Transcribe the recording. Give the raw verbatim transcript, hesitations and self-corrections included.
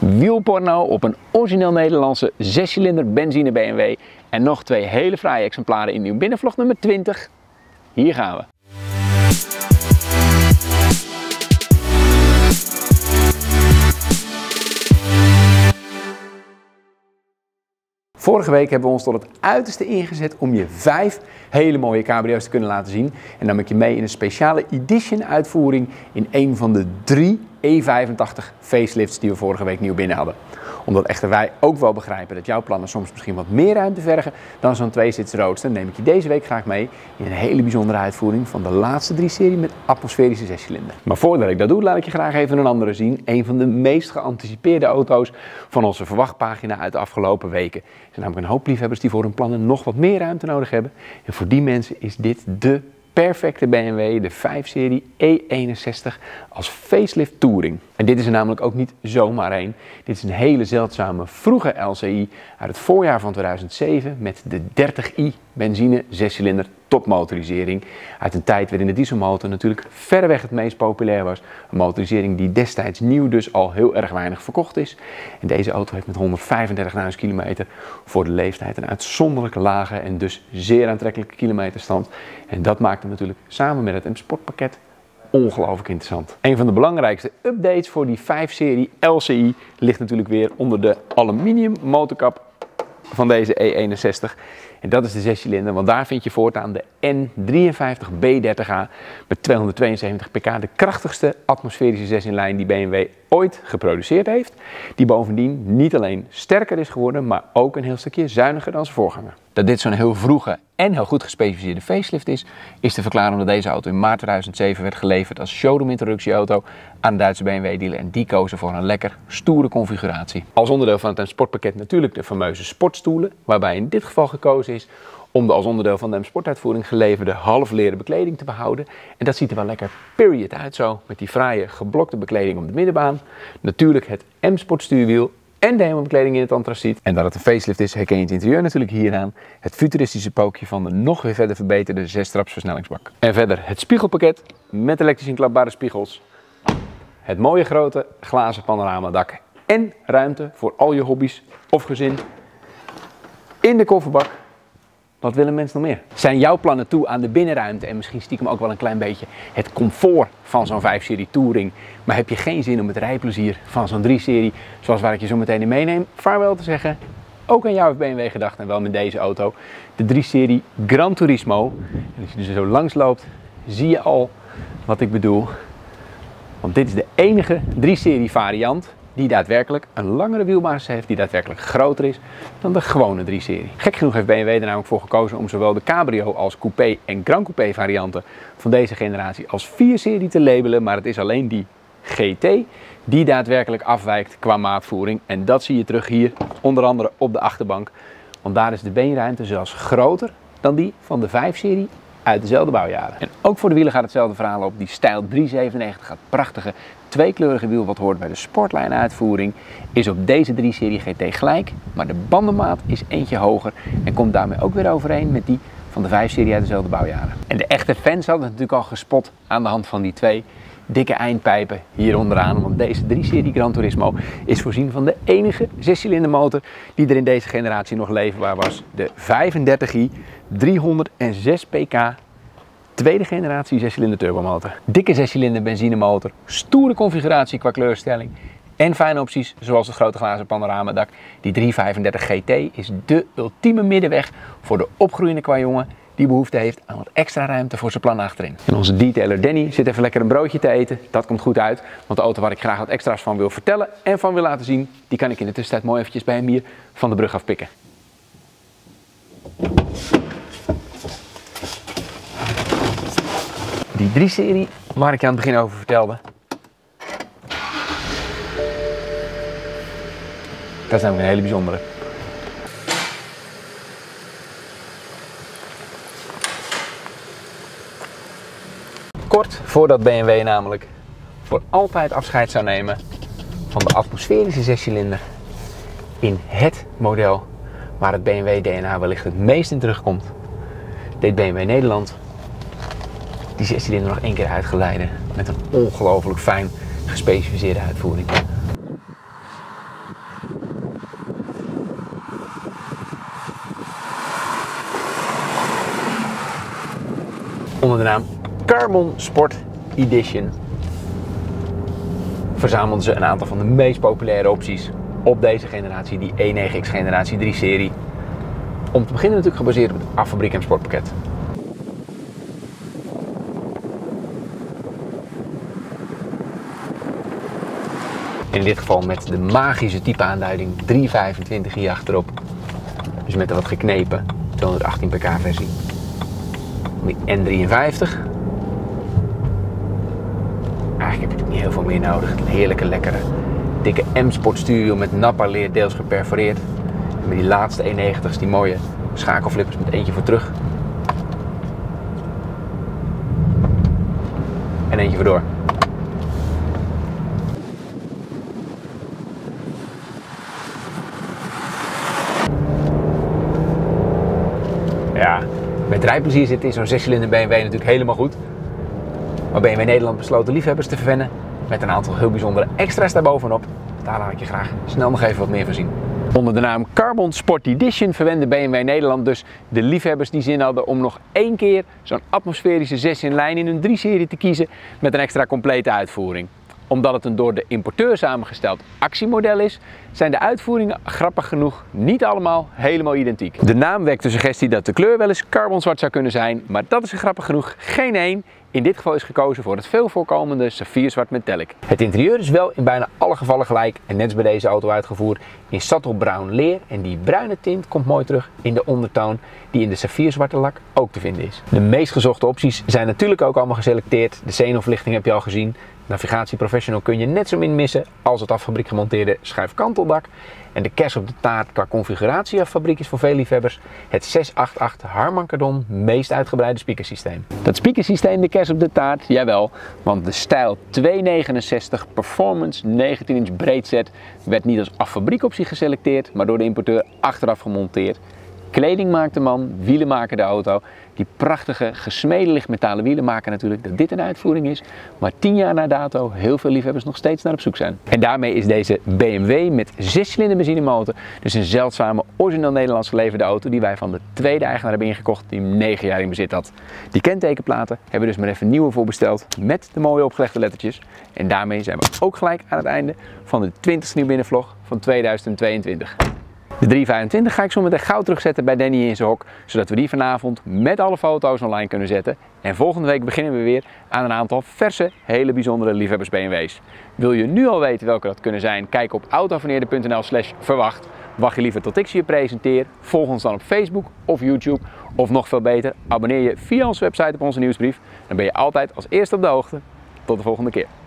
wielporno op een origineel Nederlandse zescilinder benzine B M W en nog twee hele fraaie exemplaren in nieuw binnenvlog nummer twintig. Hier gaan we. Vorige week hebben we ons tot het uiterste ingezet om je vijf hele mooie cabrio's te kunnen laten zien. En nam ik je mee in een speciale edition uitvoering in een van de drie E vijfentachtig facelifts die we vorige week nieuw binnen hadden. Omdat echter wij ook wel begrijpen dat jouw plannen soms misschien wat meer ruimte vergen dan zo'n tweesits roadster, neem ik je deze week graag mee in een hele bijzondere uitvoering van de laatste drie serie met atmosferische zescilinder. Maar voordat ik dat doe, laat ik je graag even een andere zien. Een van de meest geanticipeerde auto's van onze verwachtpagina uit de afgelopen weken. Er zijn namelijk een hoop liefhebbers die voor hun plannen nog wat meer ruimte nodig hebben. En voor die mensen is dit de perfecte B M W, de vijf serie E eenenzestig als facelift touring. En dit is er namelijk ook niet zomaar een. Dit is een hele zeldzame vroege L C I uit het voorjaar van tweeduizend zeven met de dertig i benzine zescilinder topmotorisering. Uit een tijd waarin de dieselmotor natuurlijk verreweg het meest populair was. Een motorisering die destijds nieuw dus al heel erg weinig verkocht is. En deze auto heeft met honderdvijfendertigduizend kilometer voor de leeftijd een uitzonderlijke lage en dus zeer aantrekkelijke kilometerstand. En dat maakt hem natuurlijk samen met het M Sport pakket ongelooflijk interessant. Een van de belangrijkste updates voor die vijf serie L C I ligt natuurlijk weer onder de aluminium motorkap van deze E eenenzestig. En dat is de zescilinder, want daar vind je voortaan de N drieënvijftig B dertig A met tweehonderdtweeënzeventig pk, de krachtigste atmosferische zes in lijn die B M W ooit geproduceerd heeft. Die bovendien niet alleen sterker is geworden, maar ook een heel stukje zuiniger dan zijn voorganger. Dat dit zo'n heel vroege en heel goed gespecificeerde facelift is, is te verklaren omdat deze auto in maart tweeduizend zeven werd geleverd als showroom introductieauto aan de Duitse B M W dealer en die kozen voor een lekker stoere configuratie. Als onderdeel van het M Sport pakket natuurlijk de fameuze sportstoelen, waarbij in dit geval gekozen is om de als onderdeel van de M Sport uitvoering geleverde halfleren bekleding te behouden. En dat ziet er wel lekker period uit zo, met die fraaie geblokte bekleding op de middenbaan. Natuurlijk het M Sport stuurwiel en de hemelbekleding in het antraciet. En dat het een facelift is, herken je het interieur natuurlijk hieraan. Het futuristische pookje van de nog weer verder verbeterde zes-traps versnellingsbak. En verder het spiegelpakket met elektrisch inklapbare spiegels. Het mooie grote glazen panoramadak en ruimte voor al je hobby's of gezin. In de kofferbak. Wat willen mensen nog meer? Zijn jouw plannen toe aan de binnenruimte en misschien stiekem ook wel een klein beetje het comfort van zo'n vijf serie touring, maar heb je geen zin om het rijplezier van zo'n drie serie, zoals waar ik je zo meteen in meeneem, vaarwel te zeggen? Ook aan jou heeft B M W gedacht en wel met deze auto. De drie serie Gran Turismo. En als je er zo langs loopt, zie je al wat ik bedoel. Want dit is de enige drie serie variant die daadwerkelijk een langere wielbasis heeft, die daadwerkelijk groter is dan de gewone drie serie. Gek genoeg heeft B M W er namelijk voor gekozen om zowel de cabrio als coupé en Gran Coupé varianten van deze generatie als vier serie te labelen, maar het is alleen die G T die daadwerkelijk afwijkt qua maatvoering en dat zie je terug hier, onder andere op de achterbank, want daar is de beenruimte zelfs groter dan die van de vijf serie uit dezelfde bouwjaren. En ook voor de wielen gaat hetzelfde verhaal op. Die Stijl driehonderdzevenennegentig, het prachtige tweekleurige wiel wat hoort bij de Sportline uitvoering, is op deze drie serie G T gelijk, maar de bandenmaat is eentje hoger en komt daarmee ook weer overeen met die van de vijf serie uit dezelfde bouwjaren. En de echte fans hadden het natuurlijk al gespot aan de hand van die twee dikke eindpijpen hier onderaan, want deze drie serie Gran Turismo is voorzien van de enige zescilinder motor die er in deze generatie nog leverbaar was. De vijfendertig i driehonderdzes pk tweede generatie zescilinder turbomotor. Dikke zescilinder benzinemotor, stoere configuratie qua kleurstelling en fijne opties zoals het grote glazen panoramadak. Die driehonderdvijfendertig G T is de ultieme middenweg voor de opgroeiende kwajongen die behoefte heeft aan wat extra ruimte voor zijn plan achterin. En onze detailer Danny zit even lekker een broodje te eten. Dat komt goed uit, want de auto waar ik graag wat extra's van wil vertellen en van wil laten zien, die kan ik in de tussentijd mooi eventjes bij hem hier van de brug afpikken. Die drie serie waar ik je aan het begin over vertelde. Dat is namelijk een hele bijzondere. Kort voordat B M W namelijk voor altijd afscheid zou nemen van de atmosferische zescilinder in het model waar het B M W D N A wellicht het meest in terugkomt, deed B M W Nederland die zescilinder nog één keer uitgeleiden met een ongelooflijk fijn gespecificeerde uitvoering. Onder de naam Carbon Sport Edition verzamelden ze een aantal van de meest populaire opties op deze generatie, die E negen X generatie drie serie. Om te beginnen natuurlijk gebaseerd op het affabriek M Sportpakket. In dit geval met de magische type aanduiding driehonderdvijfentwintig hier achterop. Dus met de wat geknepen tweehonderdachttien pk versie. Die N drieënvijftig. Eigenlijk heb je niet heel veel meer nodig. Een heerlijke, lekkere, dikke M-Sport stuurwiel met nappa leer, deels geperforeerd. En met die laatste E negentig's, die mooie schakelflippers met eentje voor terug. En eentje voor door. Ja, met rijplezier zit in zo'n zescilinder B M W natuurlijk helemaal goed. Maar B M W Nederland besloot de liefhebbers te verwennen met een aantal heel bijzondere extra's daarbovenop. Daar laat ik je graag snel nog even wat meer van zien. Onder de naam Carbon Sport Edition verwende B M W Nederland dus de liefhebbers die zin hadden om nog één keer zo'n atmosferische zes in lijn in hun drie serie te kiezen met een extra complete uitvoering. Omdat het een door de importeur samengesteld actiemodel is, zijn de uitvoeringen grappig genoeg niet allemaal helemaal identiek. De naam wekt de suggestie dat de kleur wel eens carbonzwart zou kunnen zijn, maar dat is er grappig genoeg geen één. In dit geval is gekozen voor het veel voorkomende saffierzwart metallic. Het interieur is wel in bijna alle gevallen gelijk en net als bij deze auto uitgevoerd in sattelbruin leer. En die bruine tint komt mooi terug in de ondertoon die in de saffierzwarte lak ook te vinden is. De meest gezochte opties zijn natuurlijk ook allemaal geselecteerd. De xenonverlichting heb je al gezien. Navigatie Professional kun je net zo min missen als het affabriek gemonteerde schuifkanteldak. En de kers op de taart qua configuratie affabriek is voor veel liefhebbers het zes acht acht Harman Kardon meest uitgebreide speakersysteem. Dat speakersysteem, de kers op de taart, jawel, want de Stijl tweehonderdnegenenzestig Performance negentien inch breedset werd niet als affabriekoptie geselecteerd, maar door de importeur achteraf gemonteerd. Kleding maakt de man, wielen maken de auto. Die prachtige gesmede lichtmetalen wielen maken natuurlijk dat dit een uitvoering is. Maar tien jaar na dato heel veel liefhebbers nog steeds naar op zoek zijn. En daarmee is deze B M W met zescilinder benzinemotor dus een zeldzame, origineel Nederlands geleverde auto die wij van de tweede eigenaar hebben ingekocht die hem negen jaar in bezit had. Die kentekenplaten hebben we dus maar even nieuwe voorbesteld met de mooie opgelegde lettertjes. En daarmee zijn we ook gelijk aan het einde van de twintigste nieuw binnenvlog van tweeduizend tweeëntwintig. De driehonderdvijfentwintig ga ik zo meteen gauw terugzetten bij Danny in zijn hok, zodat we die vanavond met alle foto's online kunnen zetten. En volgende week beginnen we weer aan een aantal verse, hele bijzondere liefhebbers B M W's. Wil je nu al weten welke dat kunnen zijn? Kijk op autoverneerder punt n l slash verwacht. Wacht je liever tot ik ze je presenteer? Volg ons dan op Facebook of YouTube. Of nog veel beter, abonneer je via onze website op onze nieuwsbrief. Dan ben je altijd als eerste op de hoogte. Tot de volgende keer.